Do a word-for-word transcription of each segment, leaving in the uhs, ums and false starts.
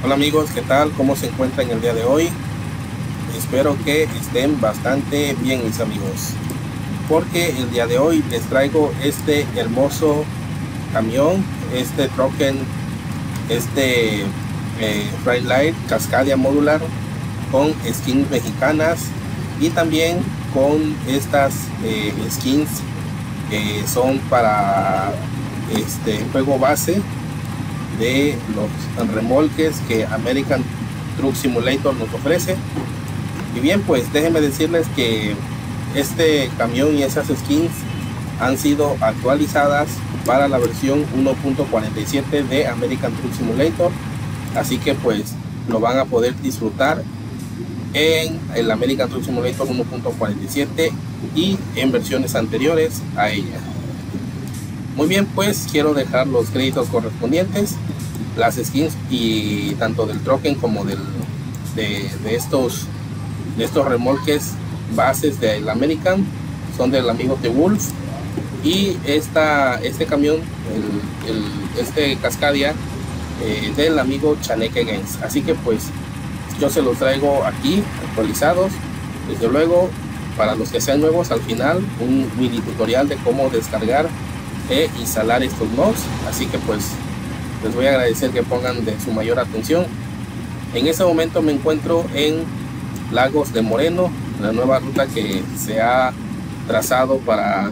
Hola amigos, ¿qué tal? ¿Cómo se encuentran el día de hoy? Espero que estén bastante bien, mis amigos, porque el día de hoy les traigo este hermoso camión, este Troken, este eh, Freightliner Cascadia modular con skins mexicanas y también con estas eh, skins que son para este juego base de los remolques que American Truck Simulator nos ofrece. Y bien, pues déjenme decirles que este camión y esas skins han sido actualizadas para la versión uno punto cuarenta y siete de American Truck Simulator, así que pues lo van a poder disfrutar en el American Truck Simulator uno punto cuarenta y siete y en versiones anteriores a ella. Muy bien, pues quiero dejar los créditos correspondientes. Las skins y tanto del Troken como del, de, de, estos, de estos remolques bases del American son del amigo The Wolf, y esta, este camión, el, el, este Cascadia, eh, del amigo Chaneque Games. Así que pues yo se los traigo aquí actualizados. Desde luego, para los que sean nuevos, al final un mini tutorial de cómo descargar e instalar estos mods, así que pues les voy a agradecer que pongan de su mayor atención. En este momento me encuentro en Lagos de Moreno, la nueva ruta que se ha trazado para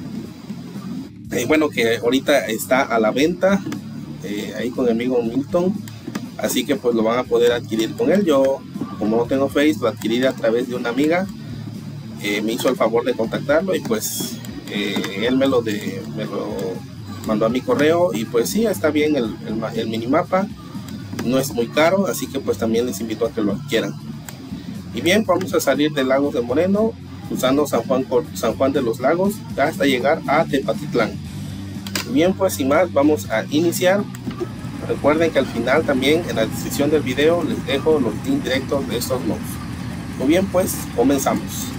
eh, bueno, que ahorita está a la venta eh, ahí con el amigo Milton, así que pues lo van a poder adquirir con él. Yo, como no tengo Face, lo adquirí a través de una amiga, eh, me hizo el favor de contactarlo y pues Eh, él me lo, de, me lo mandó a mi correo, y pues sí, está bien el, el, el minimapa, no es muy caro, así que pues también les invito a que lo adquieran. Y bien, vamos a salir de Lagos de Moreno usando San Juan, San Juan de los Lagos hasta llegar a Tepatitlán. Y bien, pues sin más, vamos a iniciar. Recuerden que al final también en la descripción del video les dejo los links directos de estos mods. Muy bien, pues comenzamos.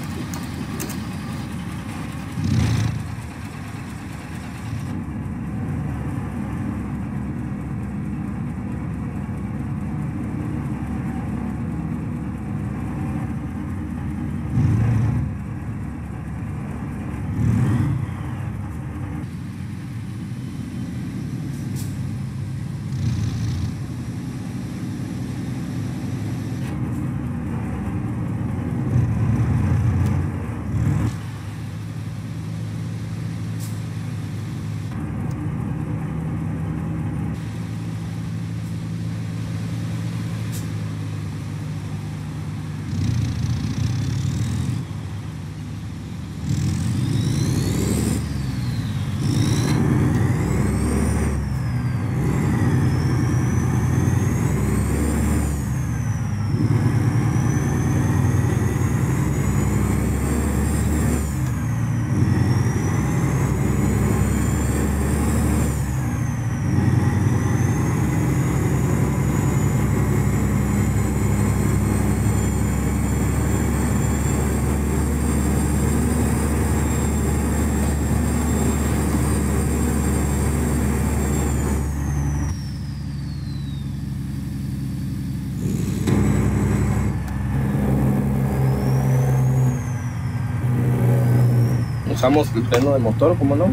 Usamos el freno de motor, como no.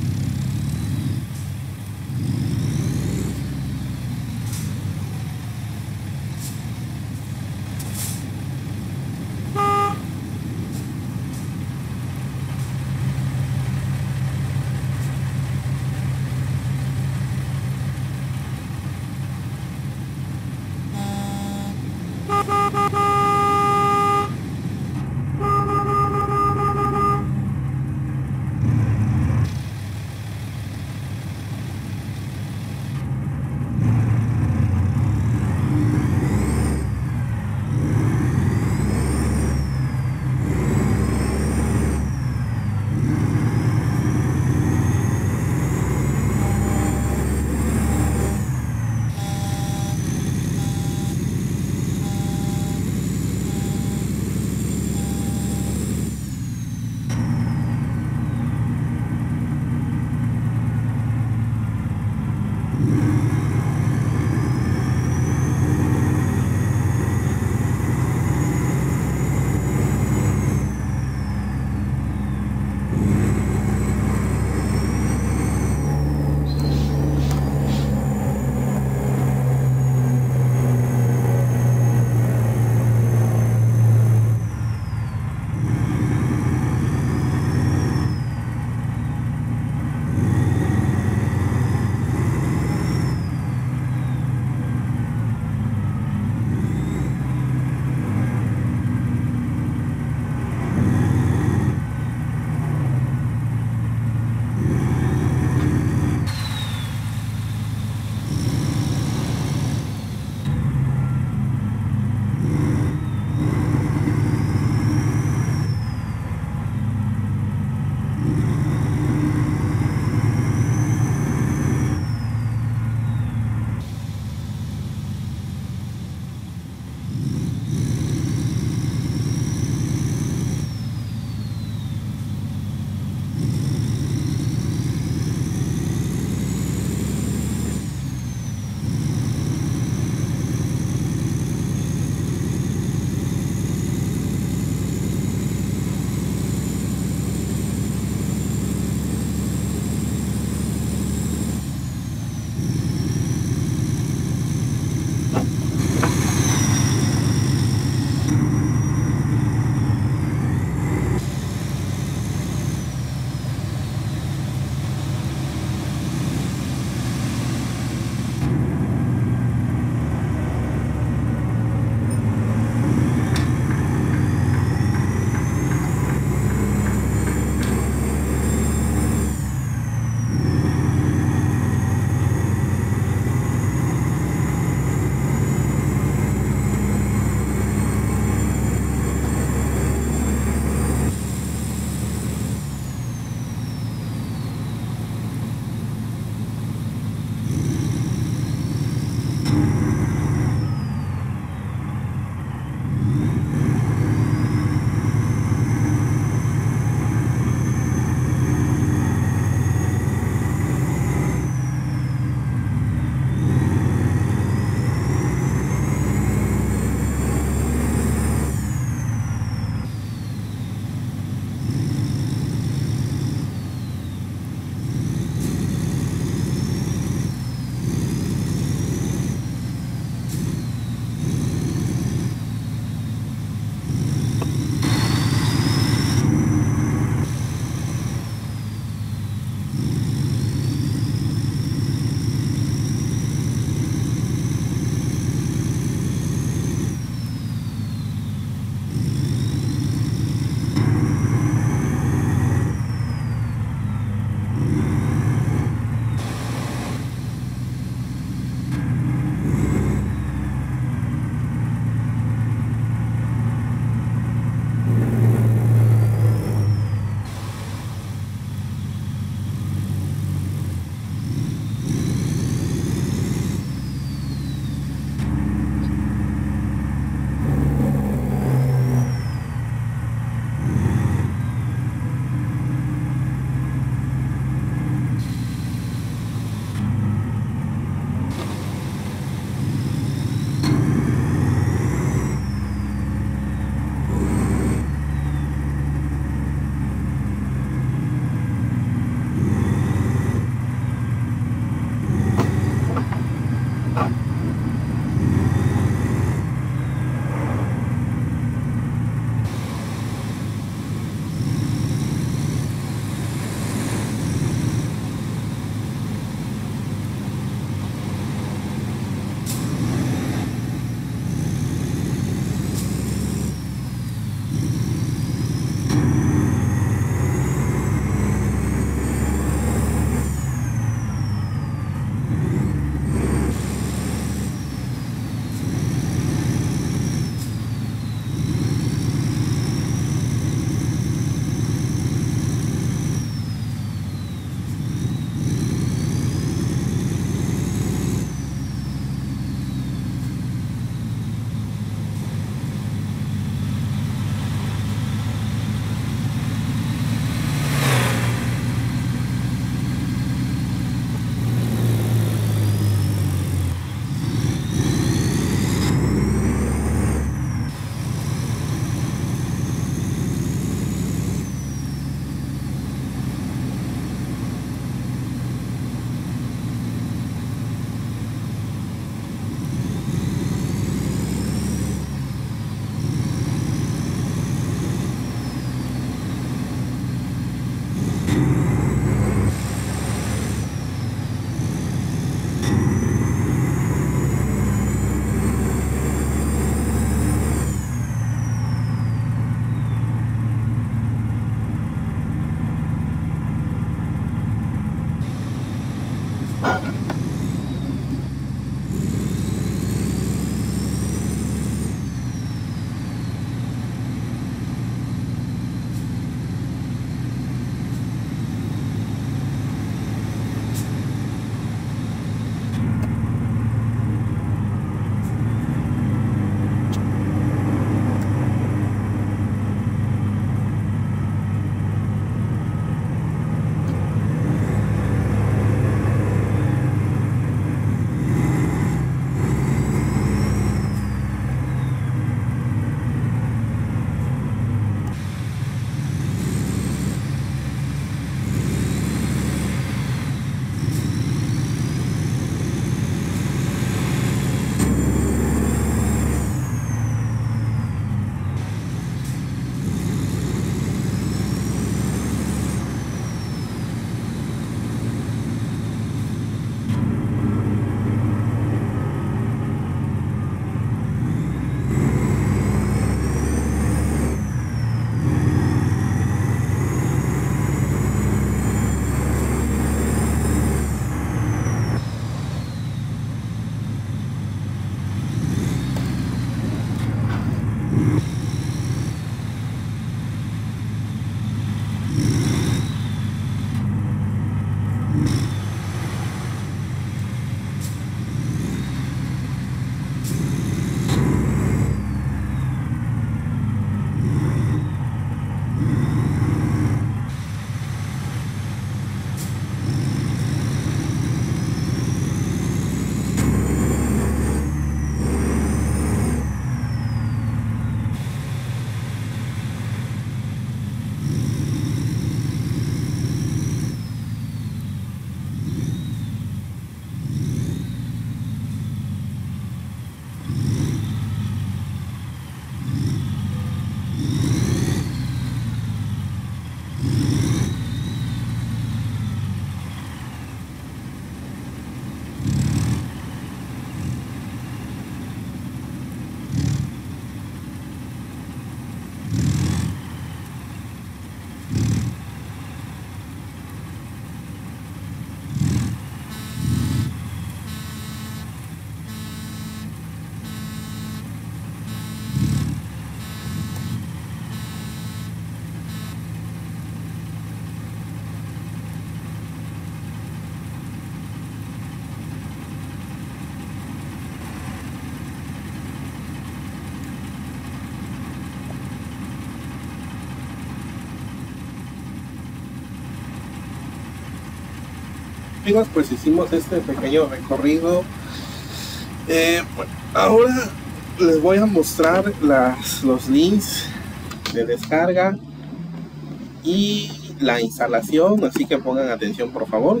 amigos, pues hicimos este pequeño recorrido. Eh, bueno, ahora les voy a mostrar las, los links de descarga y la instalación, así que pongan atención por favor.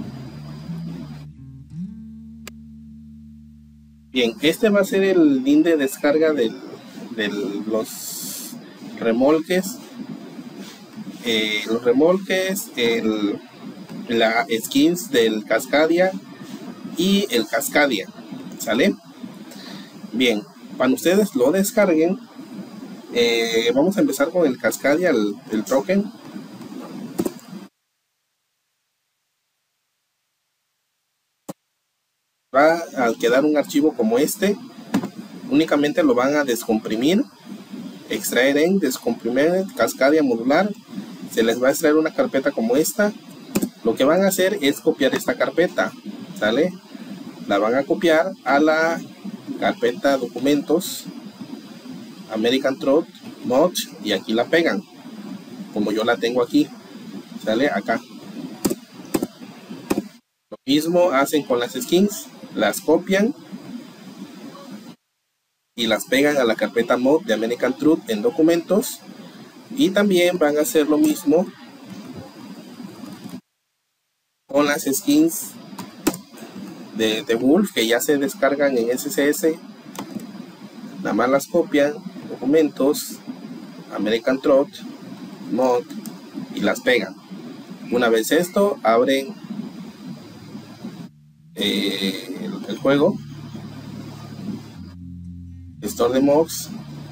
Bien, este va a ser el link de descarga de los remolques, eh, los remolques, el, la skins del Cascadia y el Cascadia, ¿sale? Bien, cuando ustedes lo descarguen, eh, vamos a empezar con el Cascadia, el, el token. Va a quedar un archivo como este. Únicamente lo van a descomprimir, extraer en descomprimir Cascadia modular. Se les va a extraer una carpeta como esta. Lo que van a hacer es copiar esta carpeta, ¿sale? La van a copiar a la carpeta documentos American Truck Mod y aquí la pegan como yo la tengo aquí, ¿sale? Acá lo mismo hacen con las skins, las copian y las pegan a la carpeta mod de American Truck en documentos, y también van a hacer lo mismo con las skins de, de Wolf que ya se descargan en S S S. Nada más las copian, documentos, American Truck Mod, y las pegan. Una vez esto, abren eh, el, el juego, Store de Mobs,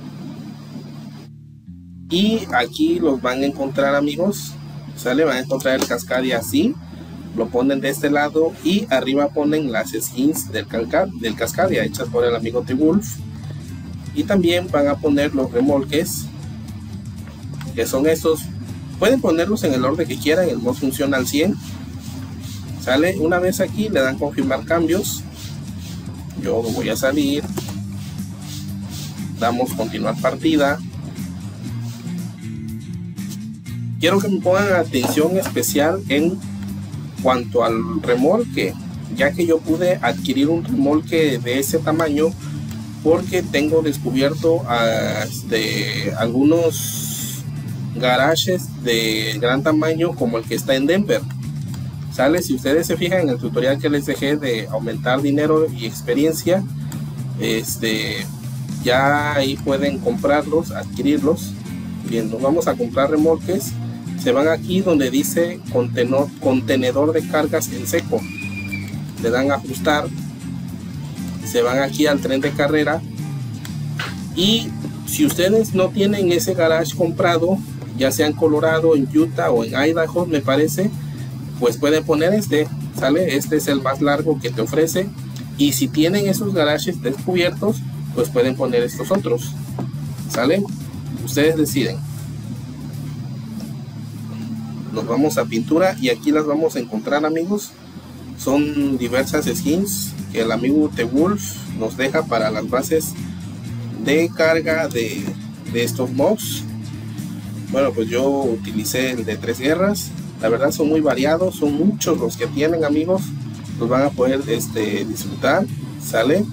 y aquí los van a encontrar, amigos, sale, van a encontrar el Cascadia así, lo ponen de este lado y arriba ponen las skins del, del Cascadia hechas por el amigo T-Wolf, y también van a poner los remolques que son estos. Pueden ponerlos en el orden que quieran, el mod funciona al cien, sale. Una vez aquí le dan confirmar cambios, yo voy a salir, damos continuar partida. Quiero que me pongan atención especial en cuanto al remolque, ya que yo pude adquirir un remolque de ese tamaño porque tengo descubierto uh, este, algunos garajes de gran tamaño como el que está en Denver, sale. Si ustedes se fijan en el tutorial que les dejé de aumentar dinero y experiencia, este ya ahí pueden comprarlos, adquirirlos. Bien, nos vamos a comprar remolques. Se van aquí donde dice contenedor, contenedor de cargas en seco, le dan a ajustar, se van aquí al tren de carrera, y si ustedes no tienen ese garage comprado, ya sea en Colorado, en Utah o en Idaho me parece, pues pueden poner este, sale. Este es el más largo que te ofrece, y si tienen esos garajes descubiertos, pues pueden poner estos otros, sale. Ustedes deciden. Nos vamos a pintura y aquí las vamos a encontrar, amigos. Son diversas skins que el amigo T-Wolf nos deja para las bases de carga de, de estos mobs. Bueno, pues yo utilicé el de tres guerras. La verdad son muy variados, son muchos los que tienen, amigos. Los van a poder este, disfrutar, sale.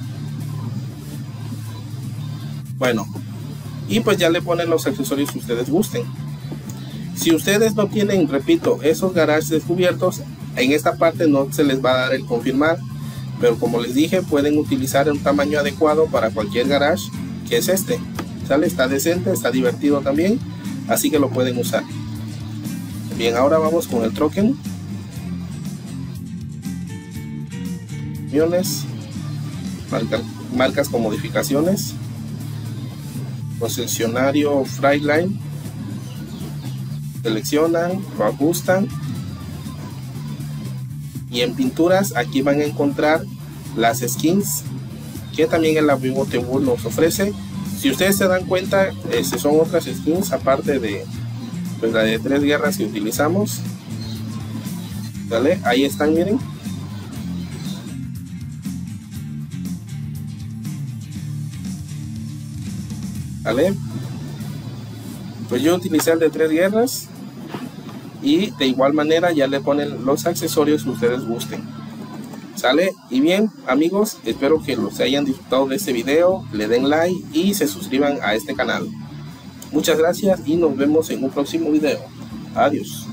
Bueno, y pues ya le ponen los accesorios que ustedes gusten. Si ustedes no tienen, repito, esos garages descubiertos, en esta parte no se les va a dar el confirmar, pero como les dije, pueden utilizar un tamaño adecuado para cualquier garage, que es este, sale. Está decente, está divertido también, así que lo pueden usar. Bien, ahora vamos con el token. Millones, marca, marcas con modificaciones, concesionario Freightliner, seleccionan, lo ajustan, y en pinturas aquí van a encontrar las skins que también el amigo T-Wolf nos ofrece. Si ustedes se dan cuenta, este, son otras skins aparte de pues, la de tres guerras que utilizamos, ¿vale? Ahí están, miren. ¿Vale? Pues yo utilicé el de tres guerras. y de igual manera ya le ponen los accesorios que ustedes gusten. ¿Sale? Y bien, amigos, espero que los hayan disfrutado de este video, le den like y se suscriban a este canal. Muchas gracias y nos vemos en un próximo video. Adiós.